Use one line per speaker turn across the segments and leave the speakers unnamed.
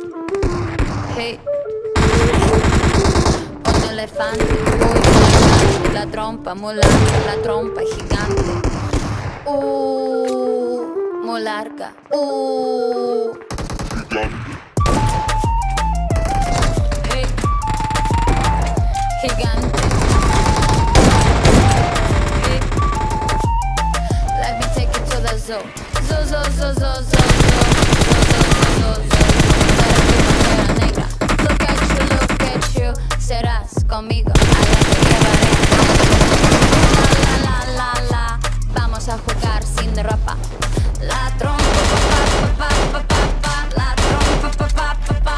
Hey. Un elefante muy elegante, la trompa molarga, la trompa gigante. Muy larga. Hey. Gigante. Hey. Let me take you to the zoo. Zoo, zoo, zoo, zoo, zoo, zoo, zoo, zoo, zoo, zoo. Negra. Look at you, serás conmigo. Allá te llevaré. La, la, la, la, la. Vamos a jugar sin ropa. La trompa, pa, pa, pa, pa, pa, la trompa, pa, pa, pa, pa.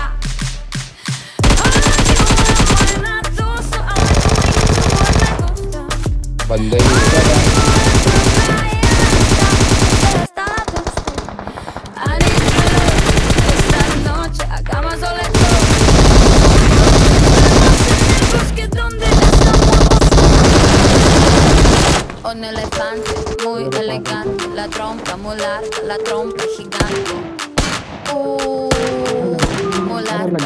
Esta noche hagamos soledad. Un elefante muy elegante, la trompa muy larga, la trompa gigante. Muy larga.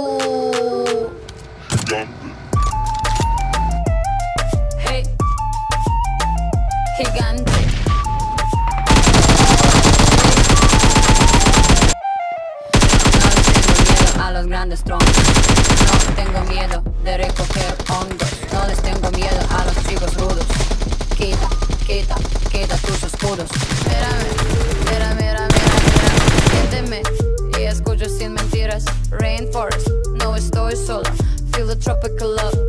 Hey, gigante. No les tengo miedo a los grandes troncos. No tengo miedo de recoger hongos. No les tengo miedo a los chicos rudos. Quita, quita, quita tus escudos. Mírame, mira, mira, mira, mira. Siénteme y escucho sin mentiras. Rainforest, no estoy sola. Feel the tropical love.